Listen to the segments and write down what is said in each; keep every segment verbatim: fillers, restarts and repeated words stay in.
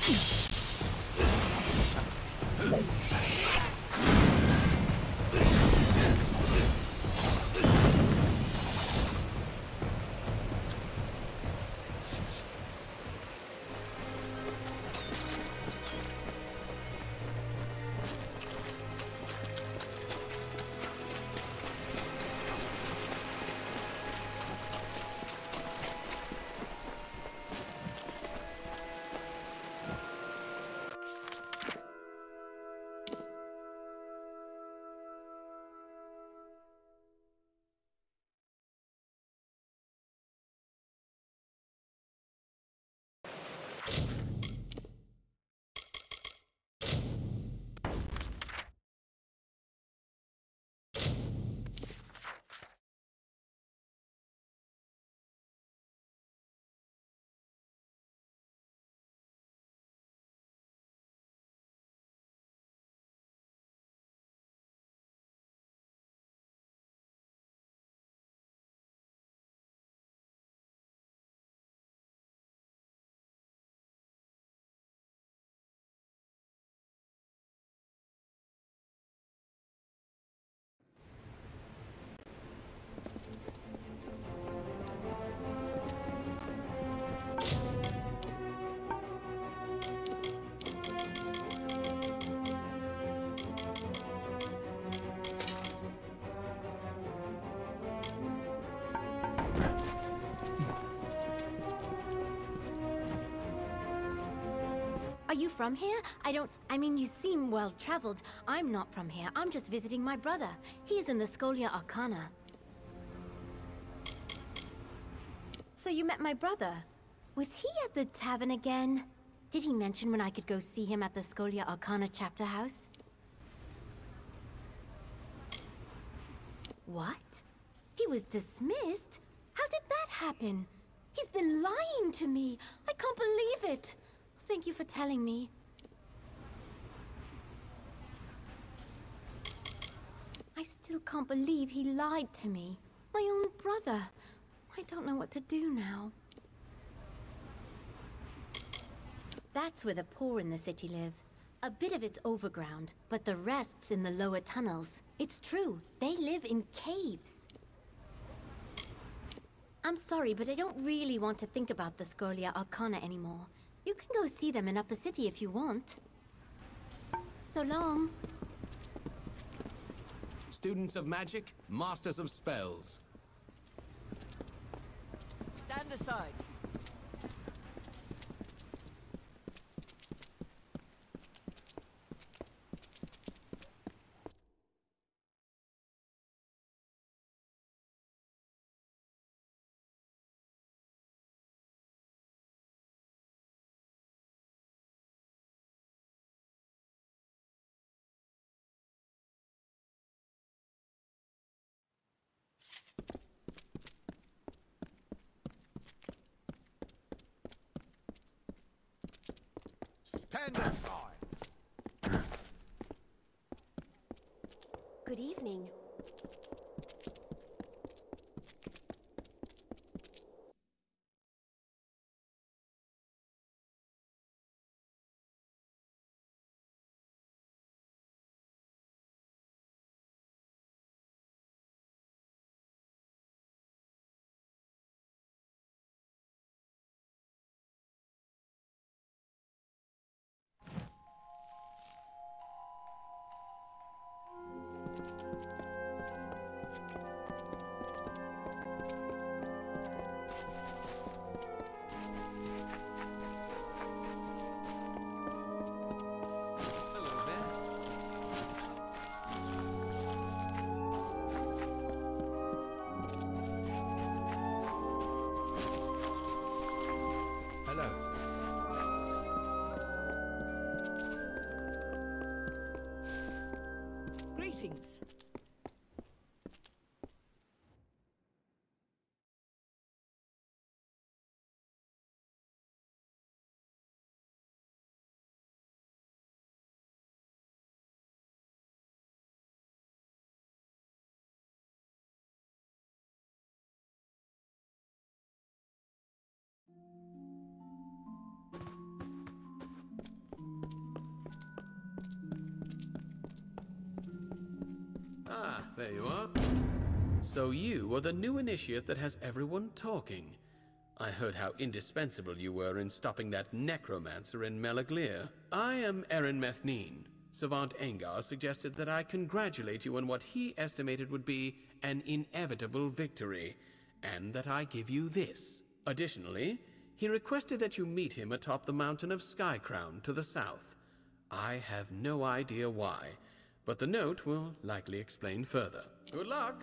Are you from here? I don't... I mean, you seem well-traveled. I'm not from here. I'm just visiting my brother. He is in the Scholia Arcana. So you met my brother. Was he at the tavern again? Did he mention when I could go see him at the Scholia Arcana chapter house? What? He was dismissed? How did that happen? He's been lying to me. I can't believe it. Thank you for telling me. I still can't believe he lied to me. My own brother. I don't know what to do now. That's where the poor in the city live. A bit of it's overground, but the rest's in the lower tunnels. It's true, they live in caves. I'm sorry, but I don't really want to think about the Scholia Arcana anymore. You can go see them in Upper City if you want. So long. Students of magic, masters of spells. Stand aside. Stand aside. Good evening. Greetings. Ah, there you are. So you are the new initiate that has everyone talking. I heard how indispensable you were in stopping that necromancer in Melaglir. I am Eren Methnine. Savant Engar suggested that I congratulate you on what he estimated would be an inevitable victory, and that I give you this. Additionally, he requested that you meet him atop the mountain of Skycrown to the south. I have no idea why, but the note will likely explain further. Good luck!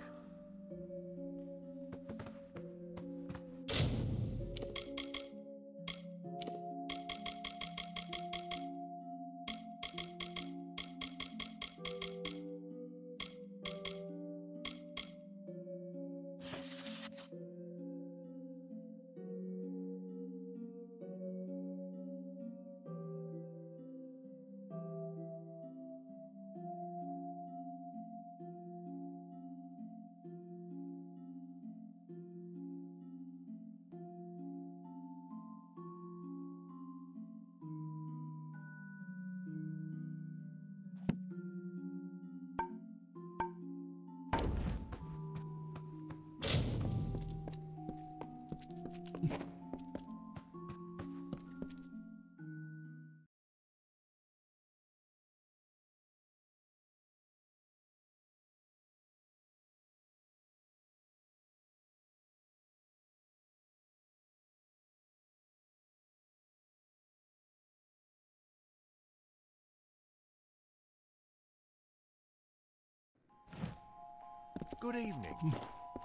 Good evening.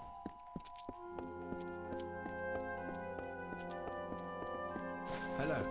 Hello.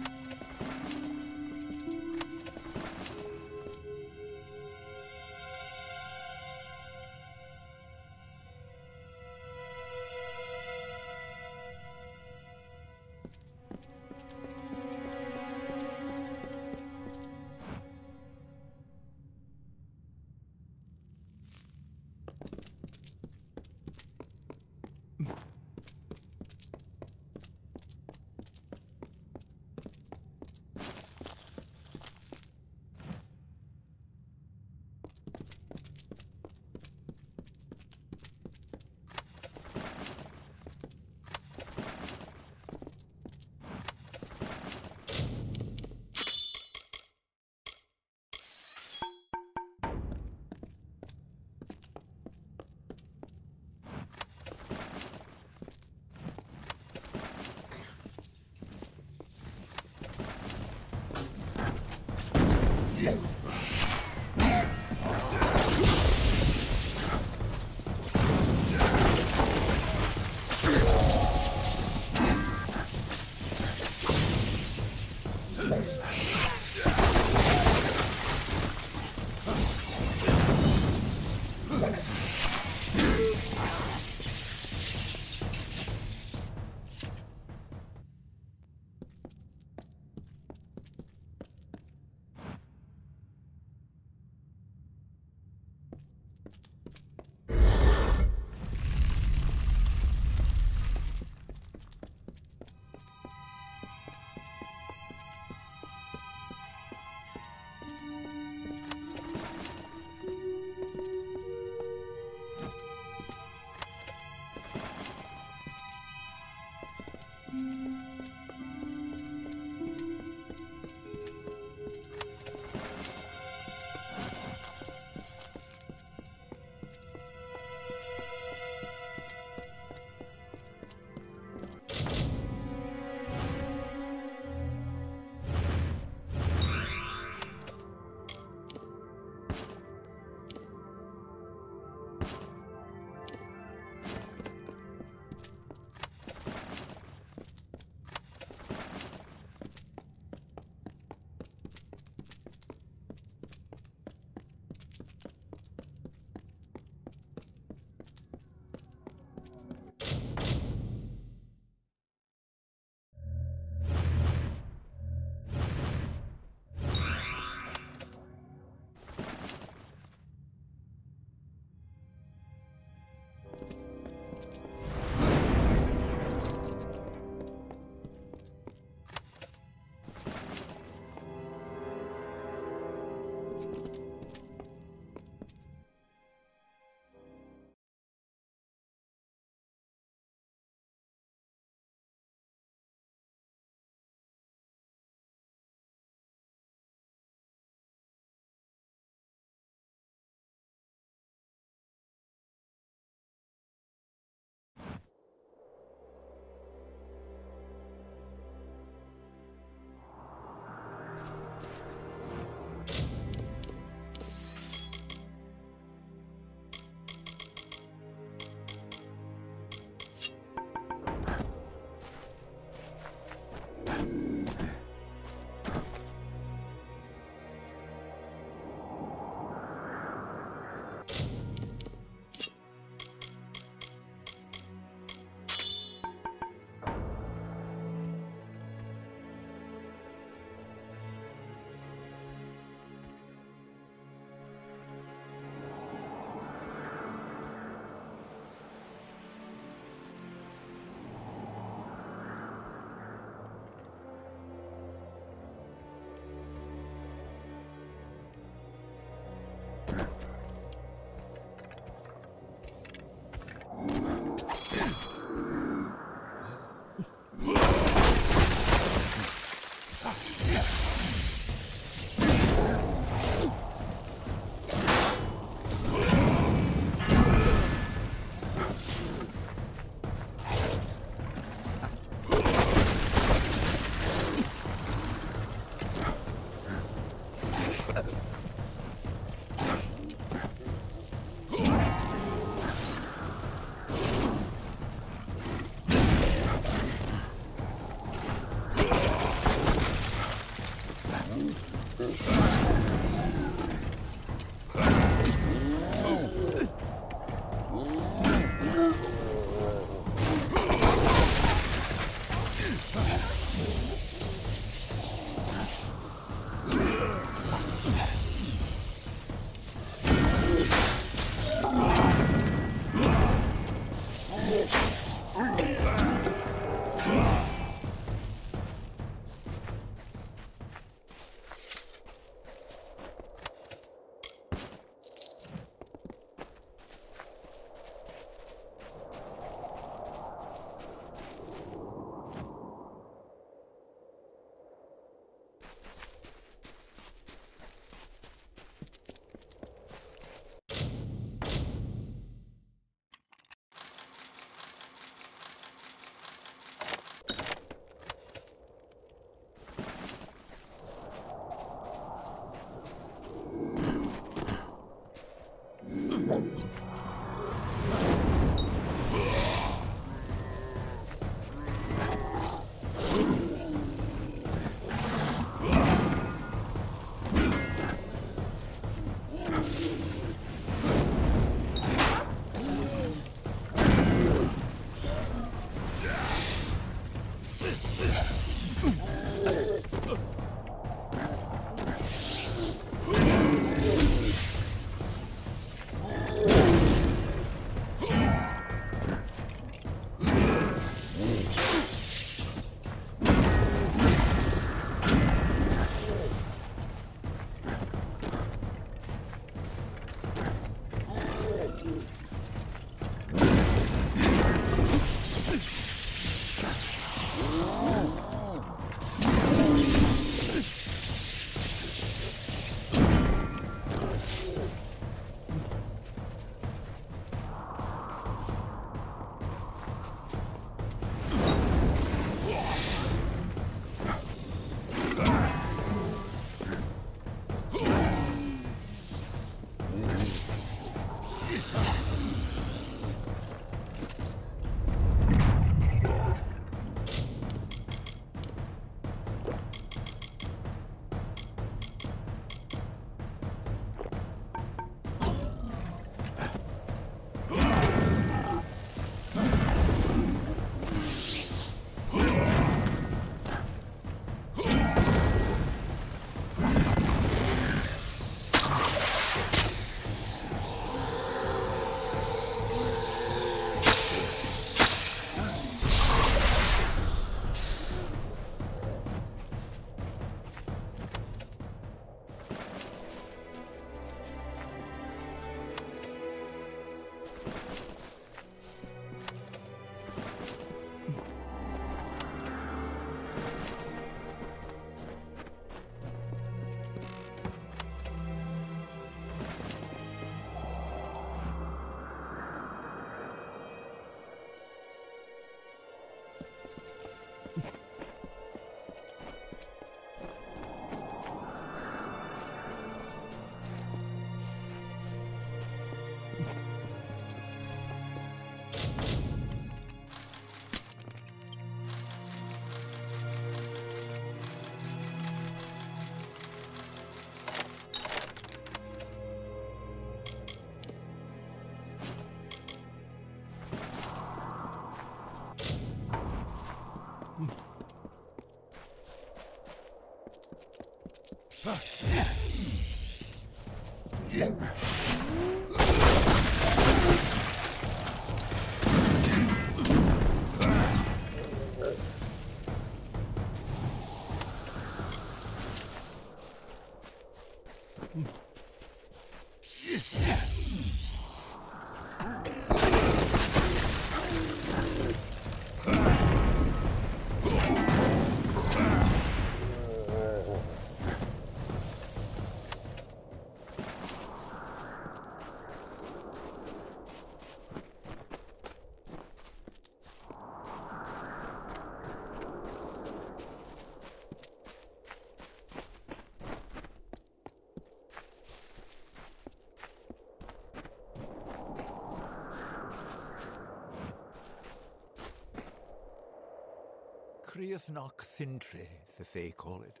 Criathnock Thintri, the Fae call it.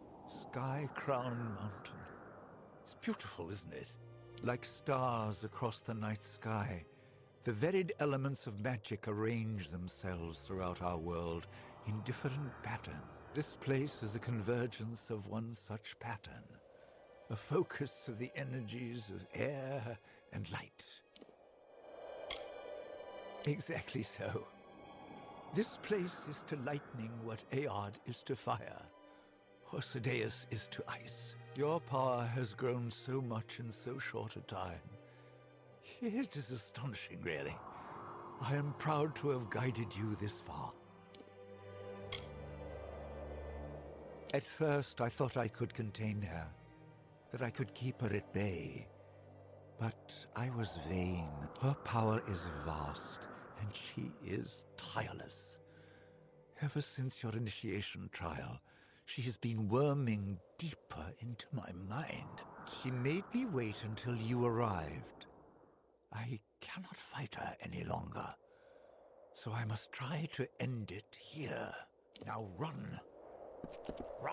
Sky Crown Mountain. It's beautiful, isn't it? Like stars across the night sky, the varied elements of magic arrange themselves throughout our world in different patterns. This place is a convergence of one such pattern, a focus of the energies of air and light. Exactly so. This place is to lightning what Aod is to fire, or Sadeas is to ice. Your power has grown so much in so short a time. It is astonishing, really. I am proud to have guided you this far. At first, I thought I could contain her, that I could keep her at bay. But I was vain. Her power is vast, and she is tireless. Ever since your initiation trial, she has been worming deeper into my mind. She made me wait until you arrived. I cannot fight her any longer, so I must try to end it here. Now run! Run!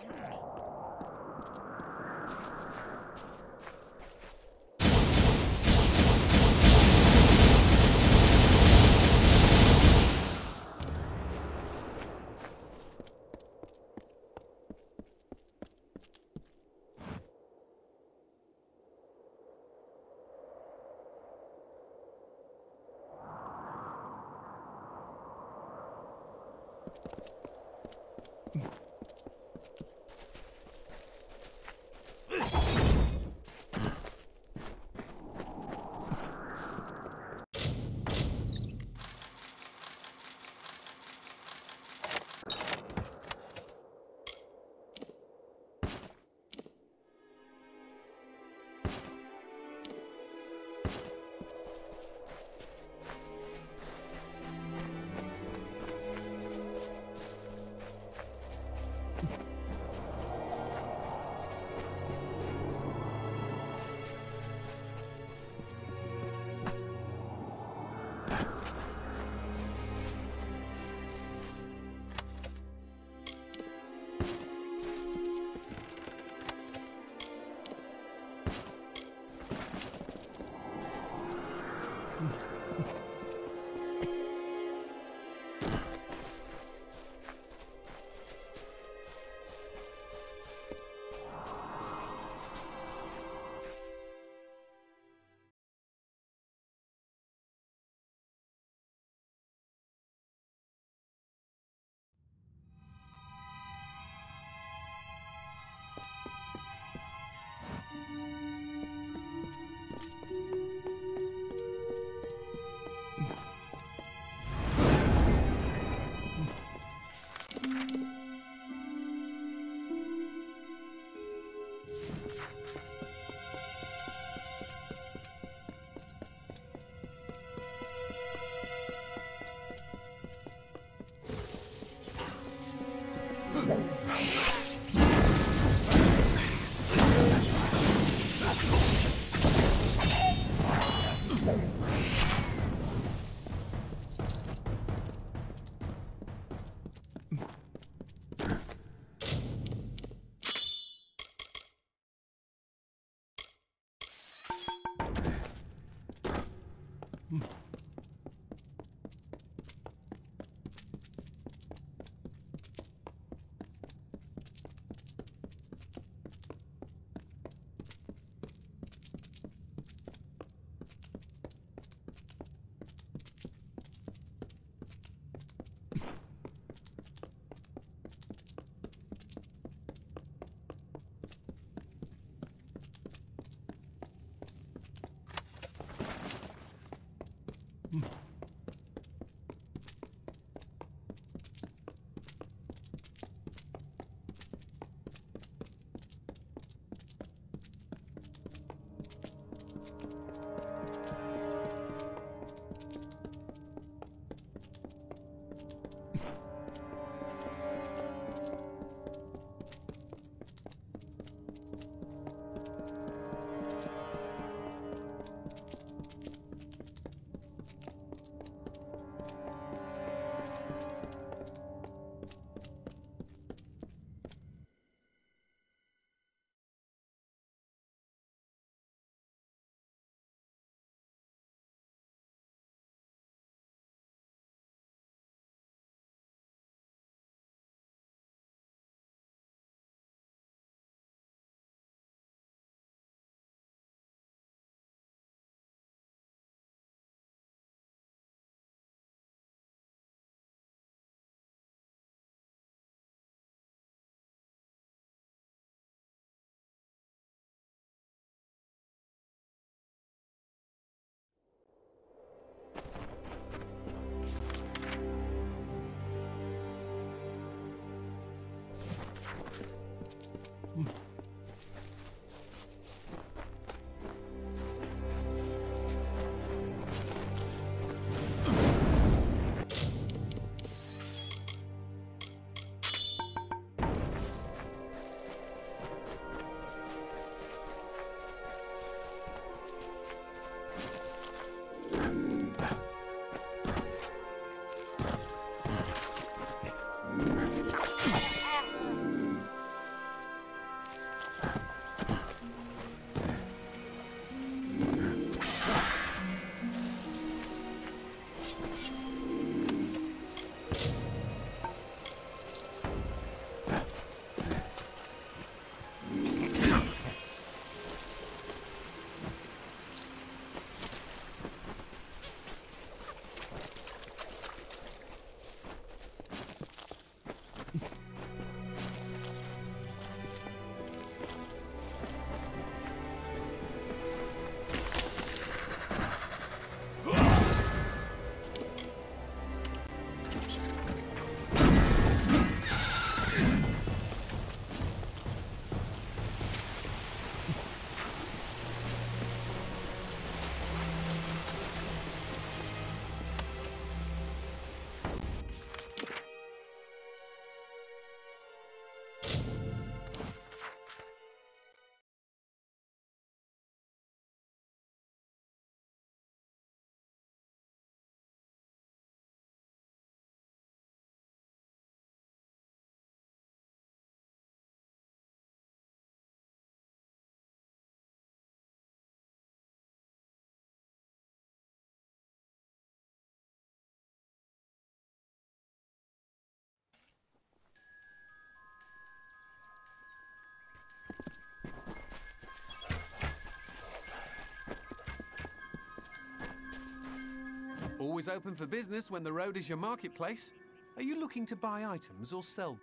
Always open for business when the road is your marketplace. Are you looking to buy items or sell?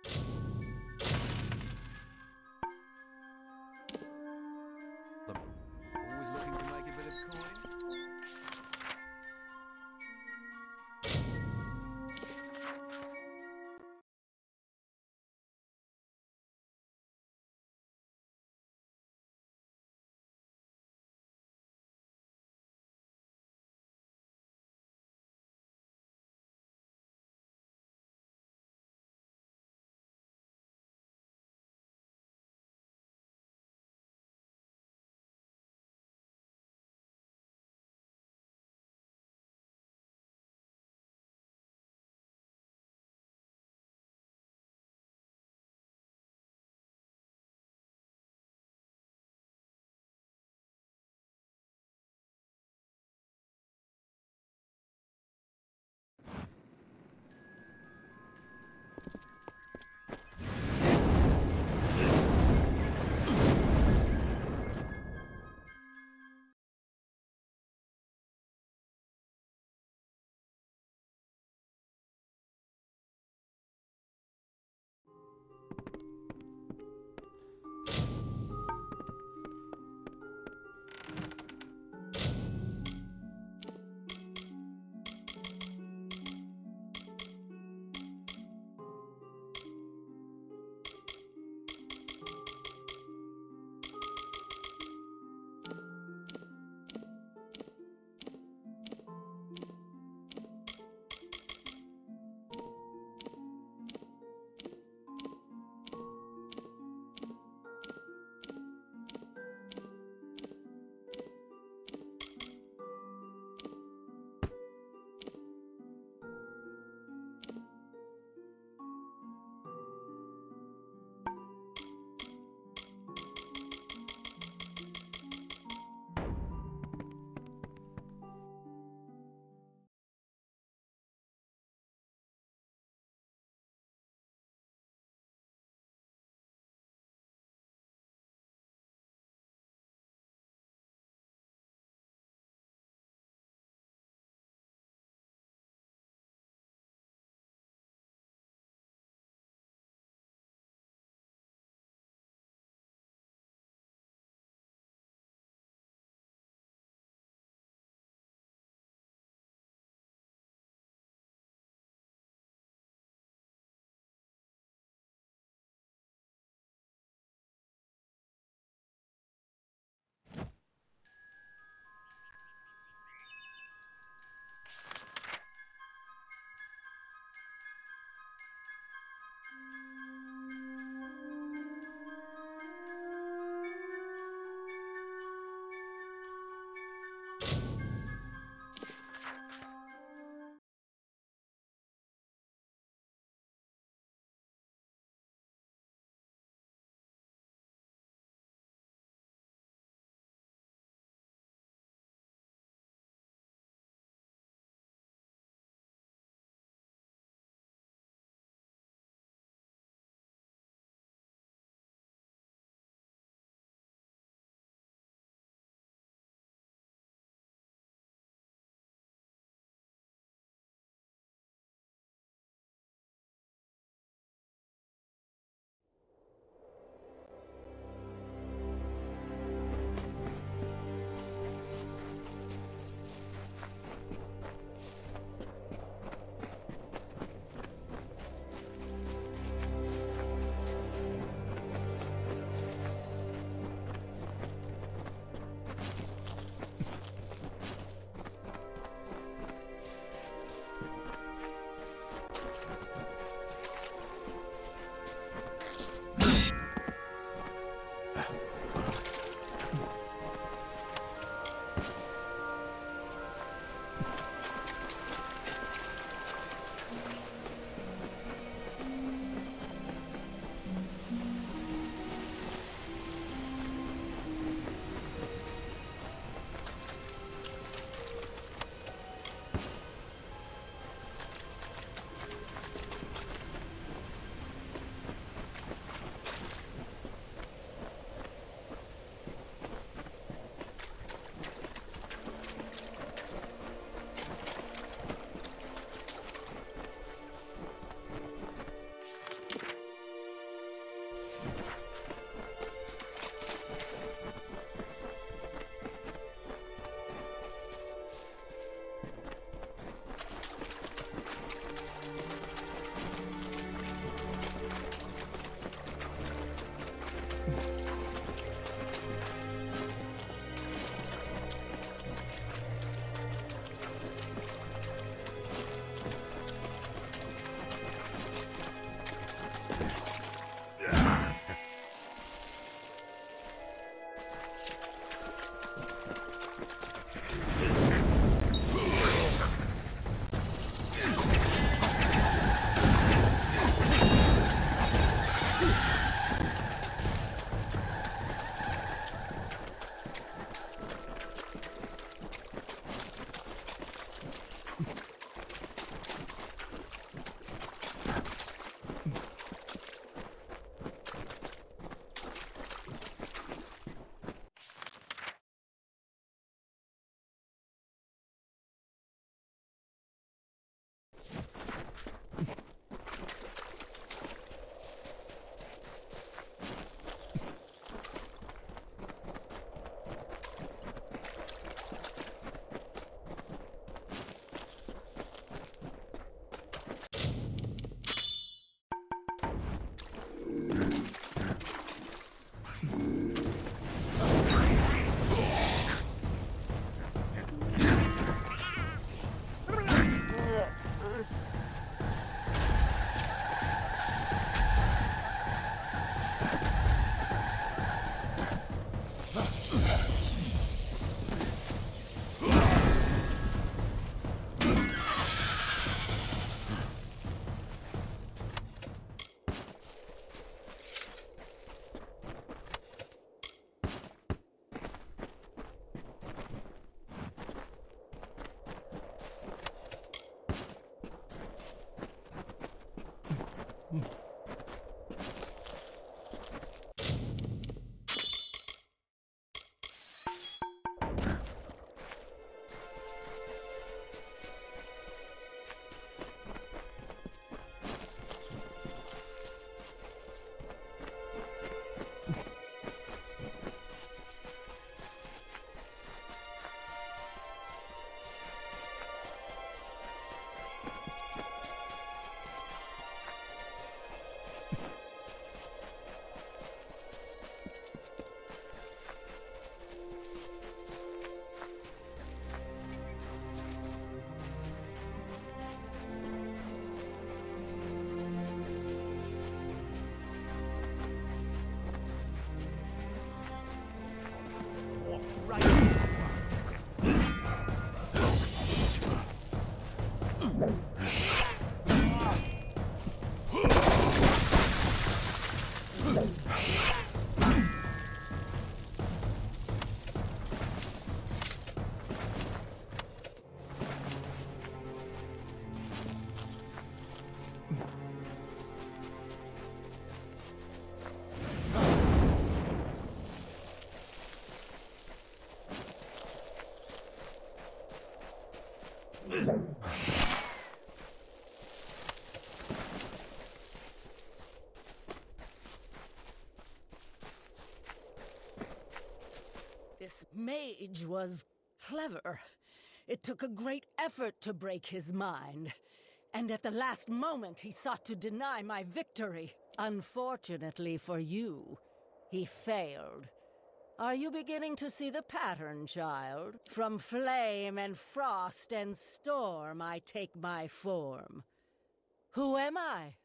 mage was clever. It took a great effort to break his mind. And at the last moment, he sought to deny my victory. Unfortunately for you, he failed. Are you beginning to see the pattern, child? From flame and frost and storm, I take my form. Who am I?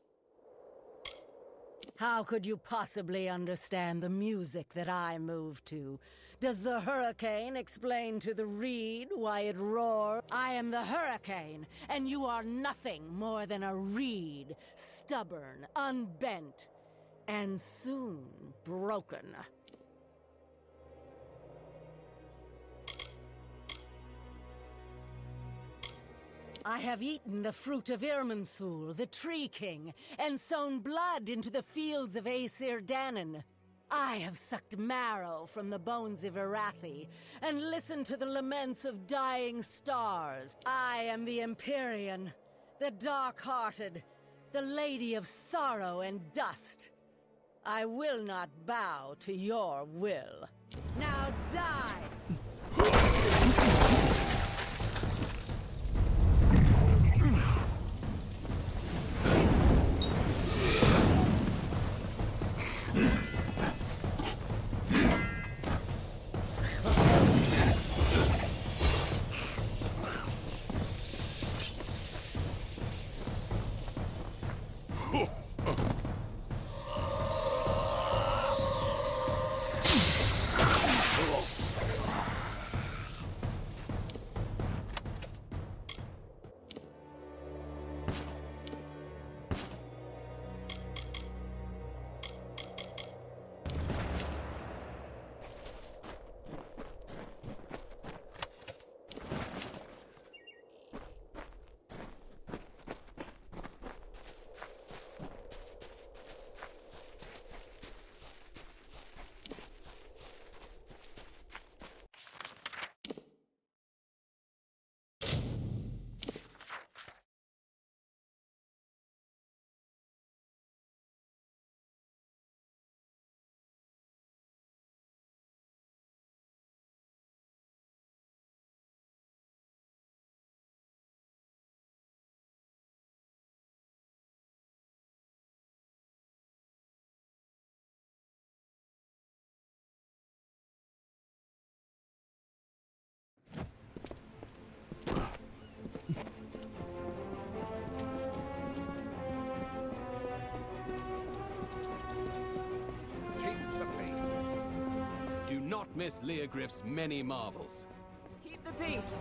How could you possibly understand the music that I move to? Does the hurricane explain to the reed why it roars? I am the hurricane, and you are nothing more than a reed, stubborn, unbent, and soon broken. I have eaten the fruit of Irminsul, the Tree King, and sown blood into the fields of Aesir Danon. I have sucked marrow from the bones of Arathi, and listened to the laments of dying stars. I am the Empyrean, the dark-hearted, the Lady of Sorrow and Dust. I will not bow to your will. Now die! Do not miss Leogryph's many marvels. Keep the peace.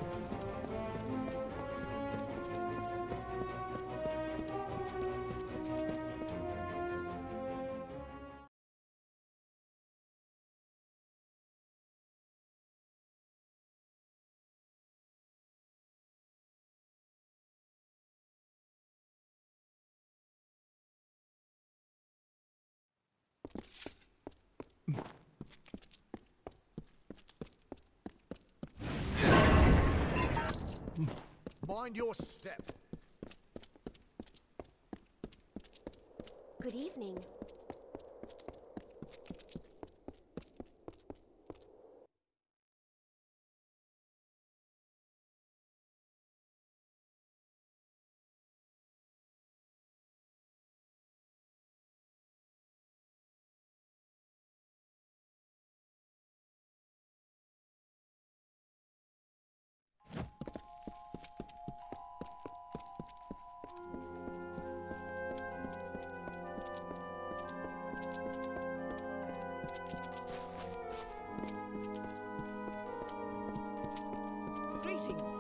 Mind your step. Good evening. Greetings.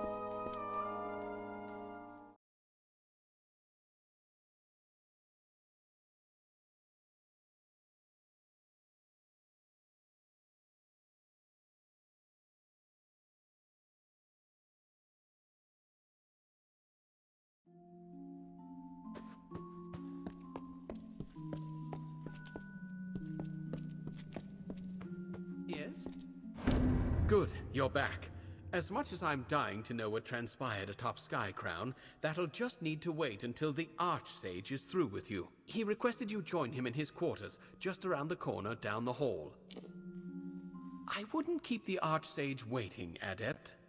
Yes? Good, you're back. As much as I'm dying to know what transpired atop Skycrown, that'll just need to wait until the Archsage is through with you. He requested you join him in his quarters, just around the corner down the hall. I wouldn't keep the Archsage waiting, Adept.